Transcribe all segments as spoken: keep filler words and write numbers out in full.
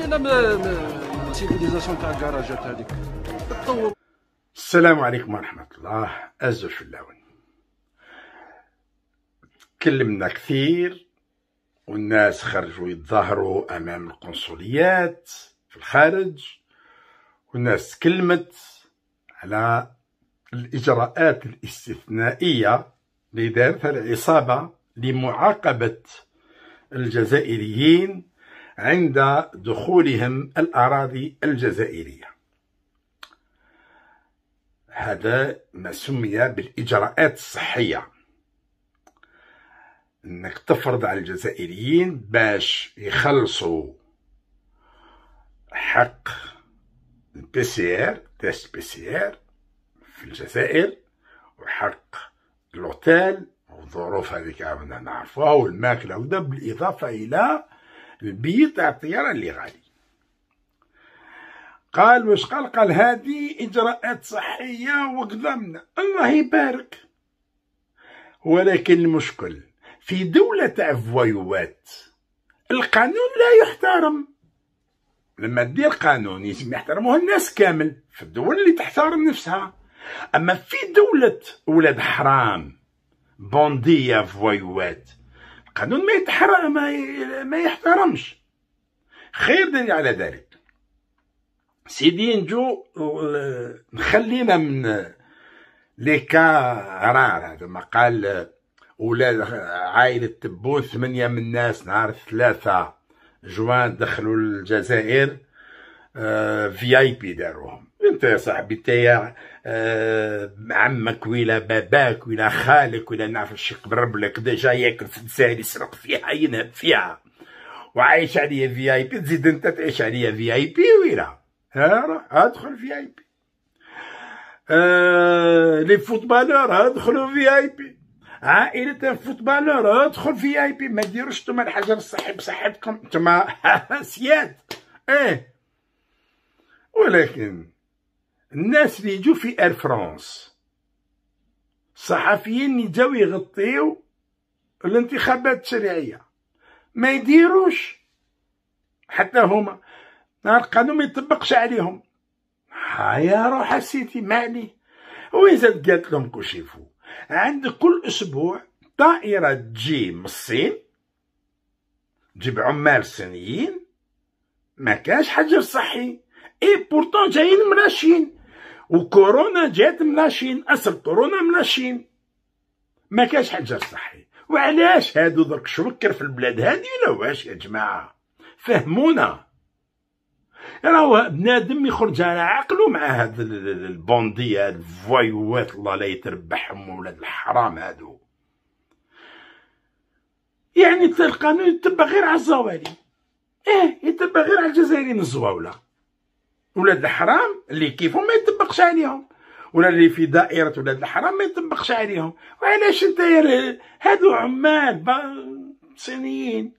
عندنا سيفيليزاسيون تاع الكراجات هذيك تطور. السلام عليكم ورحمة الله. أزف اللون. تكلمنا كثير والناس خرجوا يتظاهروا أمام القنصليات في الخارج، والناس تكلمت على الإجراءات الاستثنائية اللي دارتها العصابة لمعاقبة الجزائريين عند دخولهم الأراضي الجزائرية. هذا ما سمي بالإجراءات الصحية، انك تفرض على الجزائريين باش يخلصوا حق البي سي ار تيست بي سي ار في الجزائر، وحق الأوتيل والظروف هذيك عاودنا نعرفوها، والماكلة وده، بالإضافة إلى البيت تاع الطيارة اللي غالي. قال واش قال؟ قال هذه إجراءات صحية وقدمنا، الله يبارك. ولكن المشكل في دولة تاع فوايوات القانون لا يحترم. لما دير قانون يجب يحترموه الناس كامل في الدول اللي تحترم نفسها. أما في دولة ولاد حرام بوندية فوايوات القانون ما يتحرم، ما يحترمش. خير دليل على ذلك سيدي نجو نخلينا من لي كا رار. هذا ما قال ولاد عائلة تبون ثمانية من الناس نهار ثلاثة جوان دخلوا الجزائر في اي بي داروهم. انت يا صاحبي انت آه عمك ولا باباك ولا خالك ولا نعرف شي قبرب لك ديجا ياكل في الجزائر يسرق فيها ينهب فيها وعايش عليا في اي بي، تزيد انت تعيش عليا في اي بي ويلا ها روح ادخل في اي بي. آه لي فوتبالور ادخلوا في اي بي، عائلة الفوتبالور ادخل في اي بي. ما ديروش نتوما الحجر الصحي بصحتكم نتوما سياد ايه. ولكن الناس اللي يجوا في اير فرانس، الصحفيين اللي جاو يغطيو الانتخابات التشريعية ما يديروش حتى هما، القانون ما يطبقش عليهم. هيا روح سيتي ما عليه. وين زاد قالت لهم كشيفو عند كل اسبوع طائرة تجي من الصين تجيب عمال صينيين، ما كاش حجر صحي. اي بورتون جايين مناشين، وكورونا جات مناشين، اصل كورونا مناشين، ما كاش حجر صحي. وعلاش هادو درك شوكر في البلاد هادي ولا واش يا جماعة؟ فهمونا. راهو بنادم يخرج على عقله مع هاد البوندية الفوايوات الله لا يتربحهم ولاد الحرام هادو. يعني القانون يتبع غير على الزوالي، ايه يتبع غير على الجزائريين الزواولة ولاد الحرام اللي كيفهم ما يطبقش عليهم، ولا اللي في دائرة ولاد الحرام ما يطبقش عليهم. وعلاش انت يا هادو عمال صينيين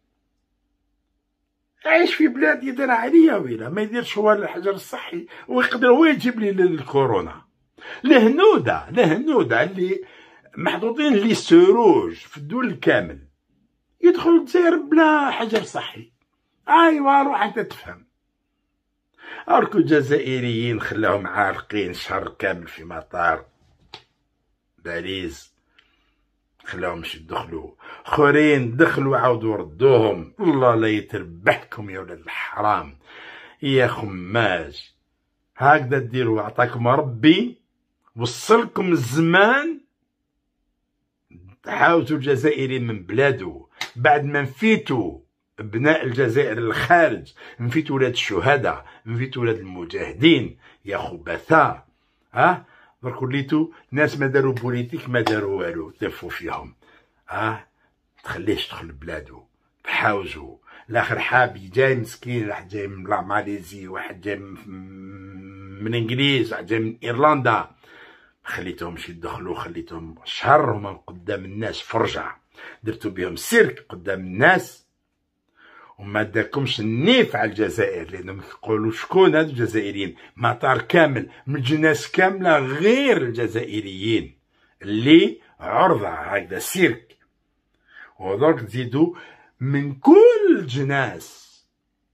عايش في بلاد يدير عليا ويلا ما يديرش هو الحجر الصحي، ويقدر هو يجيب لي الكورونا. الهنودة الهنودة اللي محطوطين لي سروج في الدول كامل يدخلوا الجزائر بلا حجر صحي. ايوا روح انت تفهم. اركو الجزائريين خلاهم عالقين شهر كامل في مطار باريس، خلاهمش يدخلوا. خورين دخلوا عاودوا ردوهم. الله لا يتربحكم يا ولاد الحرام يا خماج. هكذا ديروا، عطاكم ربي وصلكم الزمان تحاوزوا الجزائريين من بلادو. بعد ما نفيتوا ابناء الجزائر للخارج، نفيتوا ولاد الشهداء، نفيتوا ولاد المجاهدين يا خبثاء. ها درك وليتو ناس ما داروا بوليتيك ما داروا والو، تلفوا فيهم. ها تخليش تدخل بلادو، تحاوزوا. الاخر حابي جاي مسكين، واحد جاي من ماليزي، واحد جاي من انجليز، واحد جاي من ايرلندا، خليتهمش يدخلوا، خليتهم شهر هما قدام الناس فرجع، درتو بهم سيرك قدام الناس، وما داكمش النيف على الجزائر. لانهم يقولوا شكون هاد الجزائريين؟ مطار كامل من جناس كامله غير الجزائريين اللي عرضه هكذا سيرك. ودرك تزيدوا من كل جناس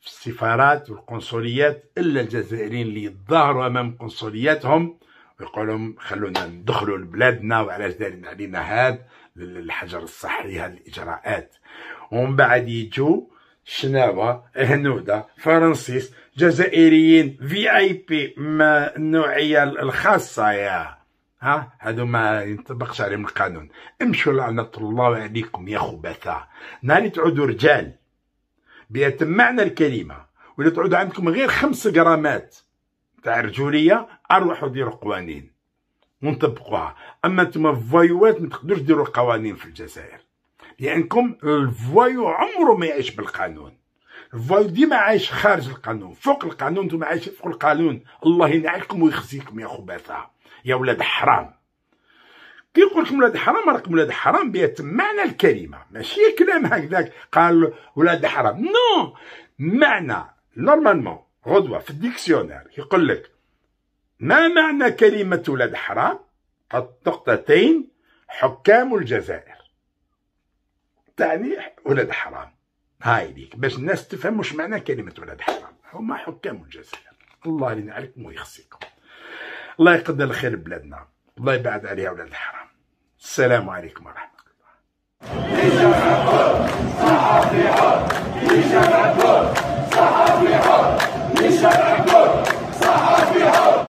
في السفارات والقنصليات الا الجزائريين اللي يتظاهروا امام قنصلياتهم ويقولوا خلونا ندخلوا لبلادنا وعلاش دايرين علينا هاد الحجر الصحي هاد الاجراءات. ومن بعد يجوا شناوة هنودة فرنسيس جزائريين في اي بي ما النوعيه الخاصه يا ها هادو ما ينطبقش عليهم القانون. امشوا لعنة الله عليكم يا خبثاء. ناري تعودوا رجال بيتم معنى الكلمة ولا تعود عندكم غير خمس جرامات تاع رجولية اروحوا ديروا قوانين ونطبقوها. اما انتم فوايوات ما تقدروش ديروا قوانين في الجزائر لانكم الفوايو عمره ما يعيش بالقانون. الفوايو ديما عايش خارج القانون، فوق القانون انتم عايشين فوق القانون. الله ينعلكم ويخزيكم يا خبثاء يا ولاد حرام. كي يقول لكم ولاد حرام راكم ولاد حرام بيتم معنى الكلمه، ماشي كلام هكذاك قال ولاد حرام. نو معنى نورمالمون غدوه في الديكسيونير يقول لك ما معنى كلمه ولاد حرام؟ النقطتين حكام الجزائر تعني ولاد حرام. هاي ليك باش الناس تفهم واش معنى كلمه ولاد حرام. هما حكام الجزائر. الله يلين عليكم ويخزيكم. الله يقدر الخير بلادنا، الله يبعد عليها ولاد الحرام. السلام عليكم ورحمة الله.